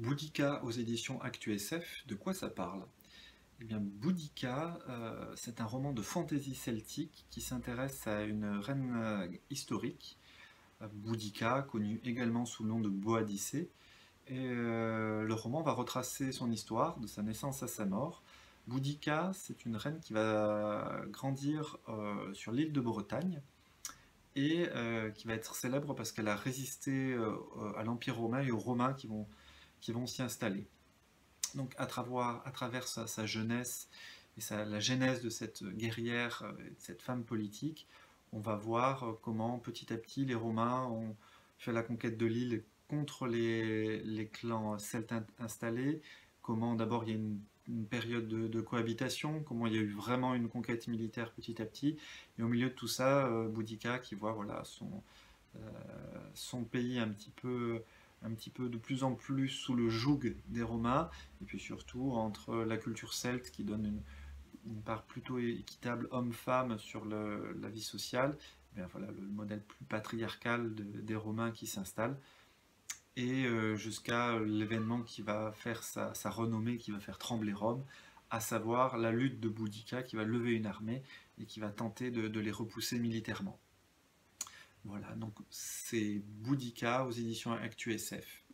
Boudica aux éditions ActuSF, de quoi ça parle? Eh bien, Boudica, c'est un roman de fantasy celtique qui s'intéresse à une reine historique, Boudica, connue également sous le nom de Boadicée. Et le roman va retracer son histoire, de sa naissance à sa mort. Boudica, c'est une reine qui va grandir sur l'île de Bretagne et qui va être célèbre parce qu'elle a résisté à l'Empire romain et aux Romains qui vont s'y installer. Donc à travers sa jeunesse et la genèse de cette guerrière, de cette femme politique, on va voir comment petit à petit les Romains ont fait la conquête de l'île contre les clans celtes installés, comment d'abord il y a une période de cohabitation, comment il y a eu vraiment une conquête militaire petit à petit, et au milieu de tout ça, Boudica qui voit voilà, son pays un petit peu de plus en plus sous le joug des Romains, et puis surtout entre la culture celte qui donne une part plutôt équitable homme-femme sur la vie sociale, et bien voilà, le modèle plus patriarcal des Romains qui s'installe, et jusqu'à l'événement qui va faire sa renommée, qui va faire trembler Rome, à savoir la lutte de Boudica qui va lever une armée et qui va tenter de les repousser militairement. Voilà, donc c'est Boudica aux éditions ActuSF.